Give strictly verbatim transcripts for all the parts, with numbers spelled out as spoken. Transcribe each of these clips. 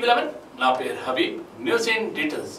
TV eleven నా పేరు Habib. News in details.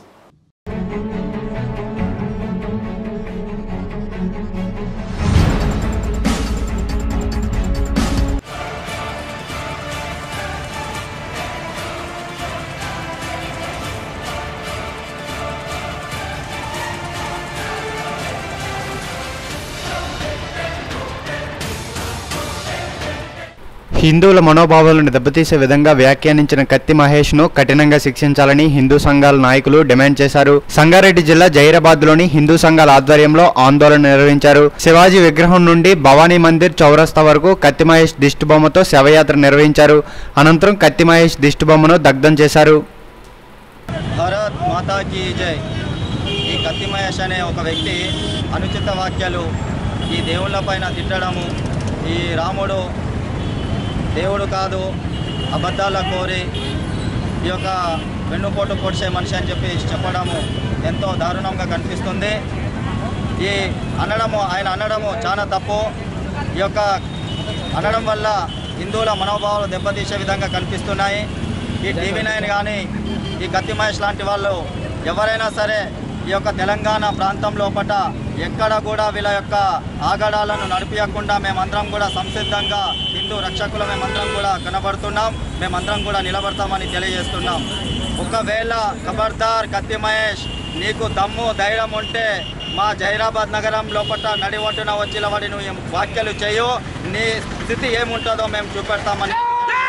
హిందువుల మనోభావాలను దెబ్బతీసే విధంగా వ్యాఖ్యానించిన కత్తి మహేష్ ను కఠినంగా శిక్షించాలని హిందూ సంఘాల నాయకులు డిమాండ్ చేశారు. సంగారెడ్డి జిల్లా జైరాబాద్ లోని హిందూ సంఘాల ఆధ్వర్యంలో ఆందోళన నిర్వహించారు. శివాజీ విగ్రహం నుండి భవానీ మందిర్ చౌరస్తా వరకు కత్తి మహేష్ దిష్టిబొమ్మతో శవయాత్ర నిర్వహించారు. అనంతరం కత్తి మహేష్ దిష్టిబొమ్మను దగ్ధం చేశారు. భారత్ మాతా కీ జై. ఈ కత్తి మహేష్ అనే ఒక వ్యక్తి అనుచిత వాక్యాలు ఈ దేవుళ్ళ పైన తిట్టడము, ఈ రాముడు దేవుడు కాదు అబద్ధాల కోరి ఈ యొక్క వెన్నుపోటు పొడిచే మనిషి అని చెప్పి చెప్పడము ఎంతో దారుణంగా కనిపిస్తుంది. ఈ అనడము ఆయన అనడము చాలా తప్పు. ఈ యొక్క అనడం వల్ల హిందువుల మనోభావాలు దెబ్బతీసే విధంగా కనిపిస్తున్నాయి. ఈ టీవీ నైన్ కానీ ఈ కత్తి మహేష్ లాంటి వాళ్ళు ఎవరైనా సరే ఈ యొక్క తెలంగాణ ప్రాంతం లోపల ఎక్కడ కూడా వీళ్ళ యొక్క ఆగడాలను నడిపించకుండా మేమందరం కూడా సంసిద్ధంగా హిందూ రక్షకులు మేమందరం కూడా కనబడుతున్నాం. మేమందరం కూడా నిలబడతామని తెలియజేస్తున్నాం. ఒకవేళ ఖబర్దార్ కత్తి మహేష్ నీకు దమ్ము ధైర్యం ఉంటే మా జైరాబాద్ నగరం లోపల నడి ఒడ్డున వచ్చి వాడి నువ్వు వ్యాఖ్యలు చేయు, నీ స్థితి ఏముంటుందో మేము చూపెడతామని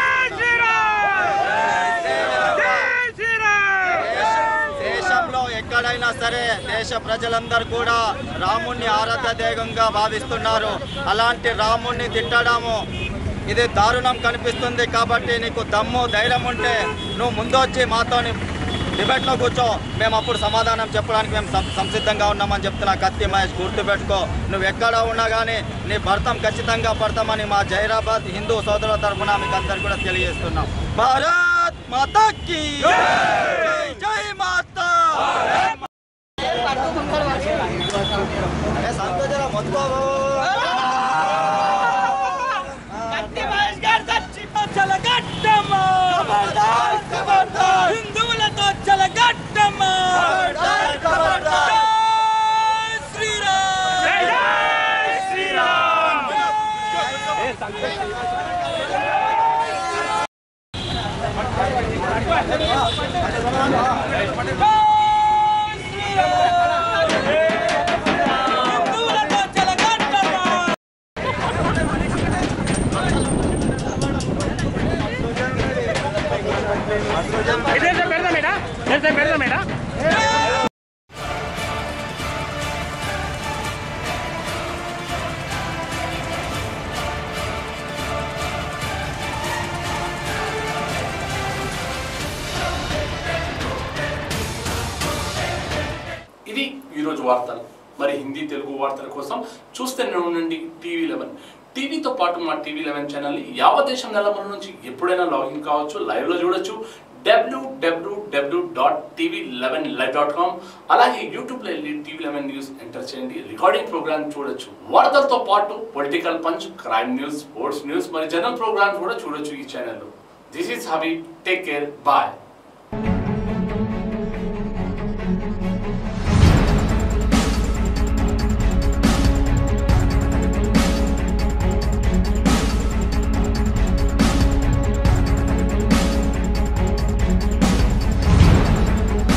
ఎక్కడైనా సరే దేశ ప్రజలందరూ కూడా రాముణ్ణి ఆరాధ్య దైవంగా భావిస్తున్నారు. అలాంటి రాముణ్ణి తిట్టడము ఇది దారుణం కనిపిస్తుంది. కాబట్టి నీకు దమ్ము ధైర్యం ఉంటే నువ్వు ముందొచ్చి మాతో డిబేట్లో కూర్చో, మేము అప్పుడు సమాధానం చెప్పడానికి మేము సంసిద్ధంగా ఉన్నామని చెప్తున్నా. కత్తి మహేష్ గుర్తుపెట్టుకో, నువ్వు ఎక్కడ ఉన్నా కానీ నీ భర్తం ఖచ్చితంగా పడతామని మా జైరాబాద్ హిందూ సోదరుల తరఫున మీకు అందరు కూడా తెలియజేస్తున్నాం. భారత్ మాతా కీ జై, జై మాతా. హిందువులతో చలగట్టమ్మా. శ్రీరామ్ శ్రీరామ్. ఇది ఈరోజు వార్తలు. మరి హిందీ తెలుగు వార్తల కోసం చూస్తూనే ఉండండి టీవీ లెవెన్. టీవీతో పాటు మా టీవీ లెవెన్ ఛానల్ని యావత్ దేశం నెలమల నుంచి ఎప్పుడైనా లాగిన్ కావచ్చు, లైవ్లో చూడొచ్చు. W W W dot TV eleven live dot com. అలాగే యూట్యూబ్లో వెళ్ళి టీవీ లెవెన్ న్యూస్ ఎంటర్ చేయండి, రికార్డింగ్ ప్రోగ్రామ్ చూడొచ్చు. వార్తలతో పాటు political punch, crime news, sports news, మరి జనరల్ ప్రోగ్రామ్స్ కూడా చూడొచ్చు ఈ ఛానల్లో. This is Habib. Take care. Bye.